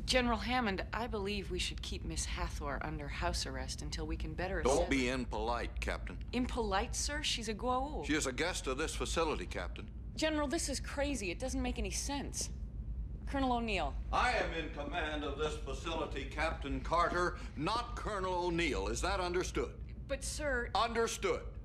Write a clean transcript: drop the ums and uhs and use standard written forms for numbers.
General Hammond, I believe we should keep Miss Hathor under house arrest until we can better assess... Don't be impolite, Captain. Impolite, sir? She's a Gua'ul. She is a guest of this facility, Captain. General, this is crazy. It doesn't make any sense. Colonel O'Neill. I am in command of this facility, Captain Carter, not Colonel O'Neill. Is that understood? But, sir... Understood.